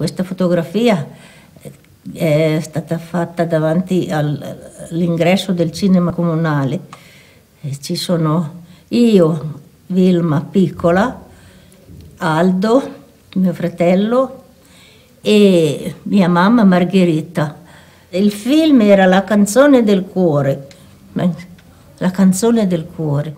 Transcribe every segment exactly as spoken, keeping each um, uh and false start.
Questa fotografia è stata fatta davanti all'ingresso del cinema comunale. E ci sono io, Vilma piccola, Aldo, mio fratello, e mia mamma Margherita. Il film era La canzone del cuore, la canzone del cuore.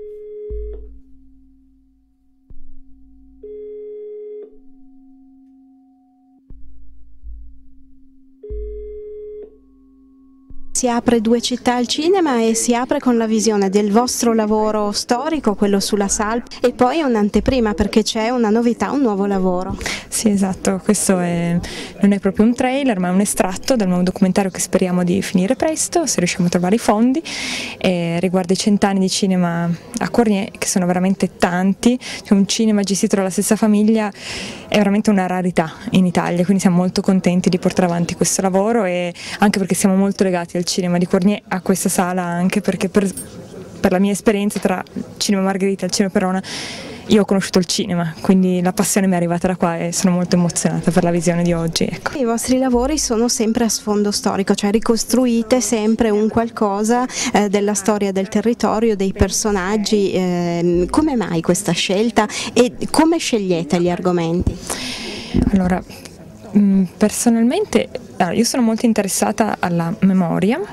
Si apre Due città al cinema e si apre con la visione del vostro lavoro storico, quello sulla Salp, e poi un'anteprima perché c'è una novità, un nuovo lavoro. Sì, esatto, questo è, non è proprio un trailer ma è un estratto dal nuovo documentario che speriamo di finire presto, se riusciamo a trovare i fondi, e riguarda i cent'anni di cinema a Cournier, che sono veramente tanti. C'è un cinema gestito dalla stessa famiglia, è veramente una rarità in Italia, quindi siamo molto contenti di portare avanti questo lavoro, e anche perché siamo molto legati al cinema di Cournier, a questa sala, anche perché per, per la mia esperienza tra Cinema Margherita e il Cinema Perona io ho conosciuto il cinema, quindi la passione mi è arrivata da qua e sono molto emozionata per la visione di oggi. Ecco. I vostri lavori sono sempre a sfondo storico, cioè ricostruite sempre un qualcosa eh, della storia del territorio, dei personaggi. Eh, come mai questa scelta e come scegliete gli argomenti? Allora, personalmente io sono molto interessata alla memoria,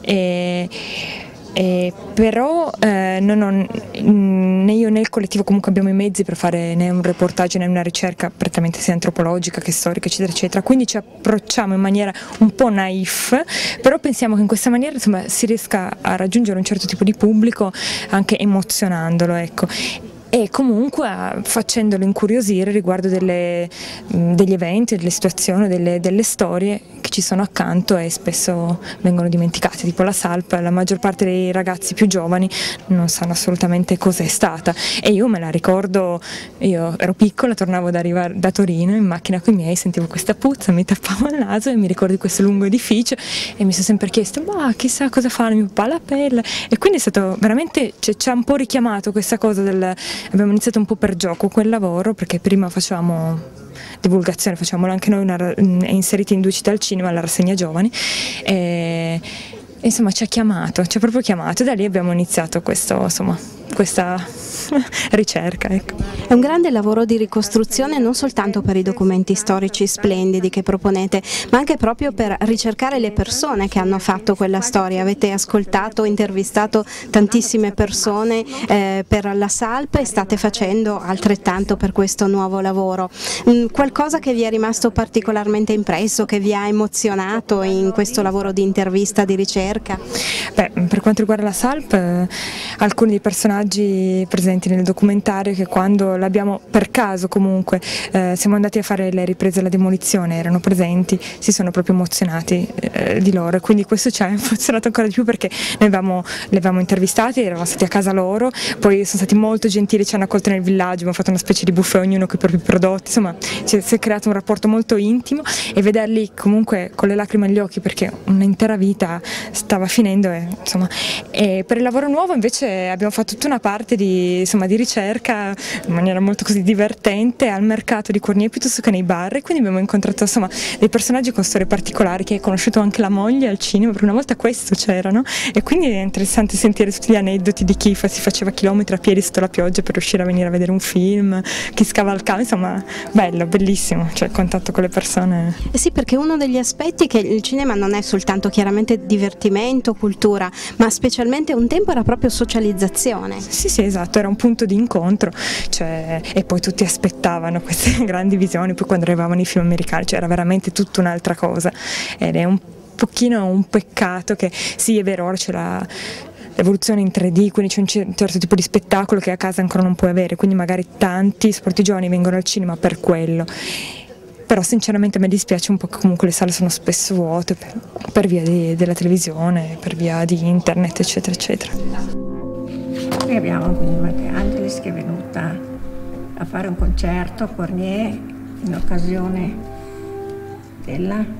e, e però eh, non ho, né io né il collettivo comunque abbiamo i mezzi per fare né un reportage né una ricerca prettamente sia antropologica che storica, eccetera eccetera, quindi ci approcciamo in maniera un po' naif, però pensiamo che in questa maniera, insomma, si riesca a raggiungere un certo tipo di pubblico anche emozionandolo, ecco. E comunque facendolo incuriosire riguardo delle, degli eventi, delle situazioni, delle, delle storie che ci sono accanto e spesso vengono dimenticate, tipo la Salp. La maggior parte dei ragazzi più giovani non sanno assolutamente cos'è stata, e io me la ricordo, io ero piccola, tornavo da, arrivare, da Torino in macchina con i miei, sentivo questa puzza, mi tappavo il naso e mi ricordo di questo lungo edificio e mi sono sempre chiesto ma chissà cosa fa mio papà alla pelle, e quindi è stato veramente, cioè, ci ha un po' richiamato questa cosa del... Abbiamo iniziato un po' per gioco quel lavoro, perché prima facevamo divulgazione, facciamolo anche noi, una, inseriti in Due città al cinema, alla rassegna giovani, e, e insomma ci ha chiamato, ci ha proprio chiamato, e da lì abbiamo iniziato questo, insomma, questa ricerca. Ecco. È un grande lavoro di ricostruzione non soltanto per i documenti storici splendidi che proponete, ma anche proprio per ricercare le persone che hanno fatto quella storia. Avete ascoltato, intervistato tantissime persone eh, per la Salp e state facendo altrettanto per questo nuovo lavoro. Mm, qualcosa che vi è rimasto particolarmente impresso, che vi ha emozionato in questo lavoro di intervista, di ricerca? Beh, per quanto riguarda la Salp, eh, alcuni dei personaggi presenti nel documentario, che quando l'abbiamo per caso comunque eh, siamo andati a fare le riprese della demolizione erano presenti, si sono proprio emozionati eh, di loro, e quindi questo ci ha emozionato ancora di più, perché noi avevamo, li avevamo intervistati, eravamo stati a casa loro, poi sono stati molto gentili, ci hanno accolto nel villaggio, abbiamo fatto una specie di buffet ognuno con i propri prodotti, insomma si è creato un rapporto molto intimo, e vederli comunque con le lacrime agli occhi perché un'intera vita stava finendo, e, insomma. E per il lavoro nuovo invece abbiamo fatto tutta una parte di, insomma, di ricerca in maniera molto così divertente al mercato di Cournier piuttosto che nei bar, e quindi abbiamo incontrato, insomma, dei personaggi con storie particolari, che hai conosciuto anche la moglie al cinema, per una volta questo c'erano, e quindi è interessante sentire tutti gli aneddoti di chi si faceva chilometri a piedi sotto la pioggia per riuscire a venire a vedere un film, chi scavalcava, insomma bello, bellissimo, cioè il contatto con le persone. Eh sì, perché uno degli aspetti è che il cinema non è soltanto chiaramente divertimento, cultura, ma specialmente un tempo era proprio socializzazione. Sì, sì, esatto, era un punto di incontro, cioè, e poi tutti aspettavano queste grandi visioni, poi quando arrivavano i film americani, cioè era veramente tutta un'altra cosa, ed è un pochino un peccato che, sì, è vero, ora c'è la l'evoluzione in tre D, quindi c'è un certo tipo di spettacolo che a casa ancora non puoi avere, quindi magari tanti, soprattutto i giovani, vengono al cinema per quello. Però sinceramente mi dispiace un po' che comunque le sale sono spesso vuote per, per via di, della televisione, per via di internet, eccetera eccetera. Qui abbiamo quindi Matteo Angelis che è venuta a fare un concerto a Cournier in occasione della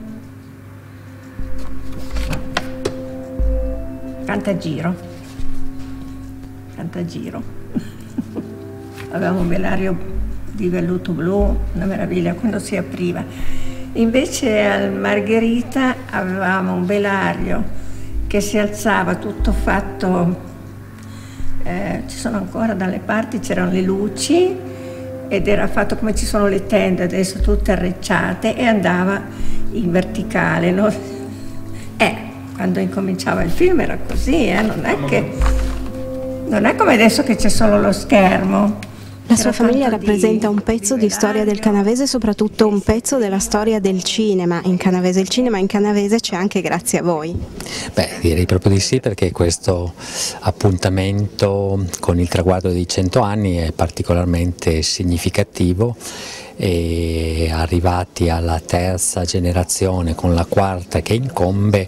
Cantagiro. Cantagiro. Avevamo Belario di velluto blu, una meraviglia quando si apriva. Invece al Margherita avevamo un velario che si alzava tutto fatto, eh, ci sono ancora dalle parti, c'erano le luci ed era fatto come ci sono le tende adesso, tutte arrecciate, e andava in verticale, no? Eh, quando incominciava il film era così, eh? non è che non è come adesso che c'è solo lo schermo. La sua famiglia rappresenta un pezzo di storia del canavese e soprattutto un pezzo della storia del cinema in canavese. Il cinema in canavese c'è anche grazie a voi. Beh, direi proprio di sì, perché questo appuntamento con il traguardo dei cento anni è particolarmente significativo, e arrivati alla terza generazione con la quarta che incombe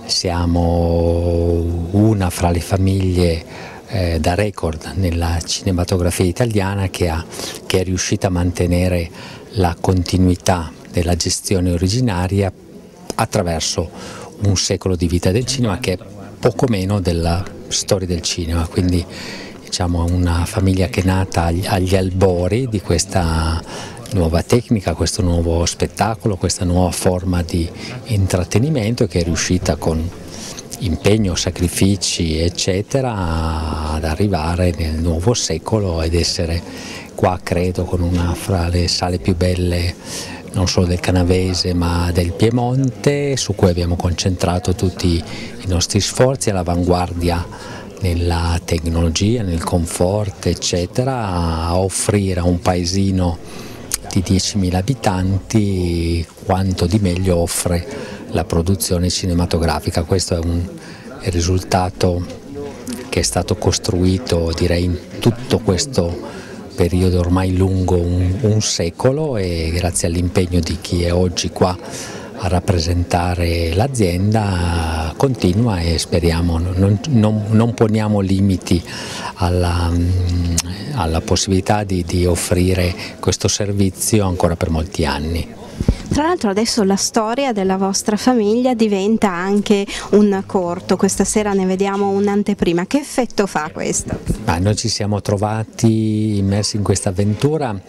siamo una fra le famiglie Eh, da record nella cinematografia italiana che, ha, che è riuscita a mantenere la continuità della gestione originaria attraverso un secolo di vita del cinema che è poco meno della storia del cinema, quindi diciamo una famiglia che è nata agli, agli albori di questa nuova tecnica, questo nuovo spettacolo, questa nuova forma di intrattenimento, che è riuscita con impegno, sacrifici eccetera ad arrivare nel nuovo secolo ed essere qua, credo, con una fra le sale più belle non solo del canavese ma del Piemonte, su cui abbiamo concentrato tutti i nostri sforzi, all'avanguardia nella tecnologia, nel comfort eccetera, a offrire a un paesino di diecimila abitanti quanto di meglio offre la produzione cinematografica. Questo è un risultato che è stato costruito, direi, in tutto questo periodo ormai lungo un, un secolo, e grazie all'impegno di chi è oggi qua a rappresentare l'azienda continua, e speriamo, non, non, non poniamo limiti alla, alla possibilità di, di offrire questo servizio ancora per molti anni. Tra l'altro adesso la storia della vostra famiglia diventa anche un corto, questa sera ne vediamo un'anteprima. Che effetto fa questo? Ah, noi ci siamo trovati immersi in questa avventura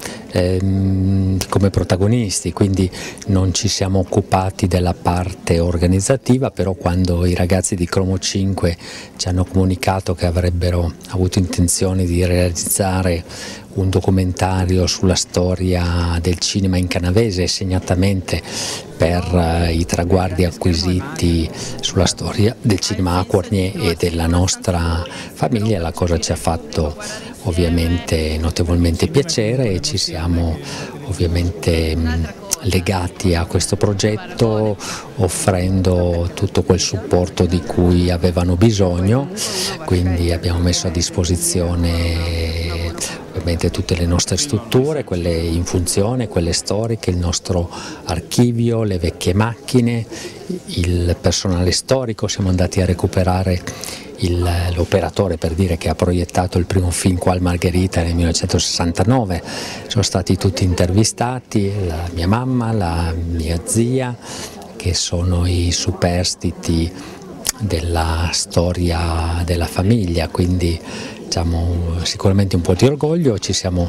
ehm, come protagonisti, quindi non ci siamo occupati della parte organizzativa, però quando i ragazzi di Cromo cinque ci hanno comunicato che avrebbero avuto intenzione di realizzare un documentario sulla storia del cinema in canavese, segnatamente per uh, i traguardi acquisiti sulla storia del cinema a Quarnier e della nostra famiglia, la cosa ci ha fatto ovviamente notevolmente piacere e ci siamo ovviamente mh, legati a questo progetto, offrendo tutto quel supporto di cui avevano bisogno, quindi abbiamo messo a disposizione ovviamente tutte le nostre strutture, quelle in funzione, quelle storiche, il nostro archivio, le vecchie macchine, il personale storico. Siamo andati a recuperare l'operatore, per dire, che ha proiettato il primo film qua al Margherita nel millenovecentosessantanove, sono stati tutti intervistati, la mia mamma, la mia zia, che sono i superstiti della storia della famiglia, quindi diciamo, sicuramente un po' di orgoglio. Ci siamo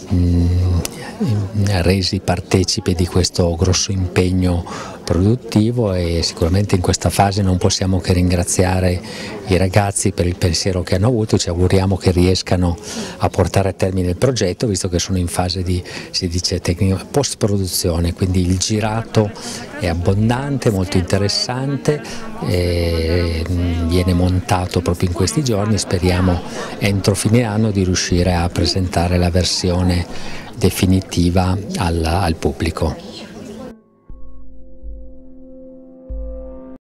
mh, resi partecipi di questo grosso impegno produttivo e sicuramente in questa fase non possiamo che ringraziare i ragazzi per il pensiero che hanno avuto. Ci auguriamo che riescano a portare a termine il progetto, visto che sono in fase di, si dice, tecnica post produzione, quindi il girato è abbondante, molto interessante, e viene montato proprio in questi giorni. Speriamo entro fine anno di riuscire a presentare la versione definitiva al, al pubblico.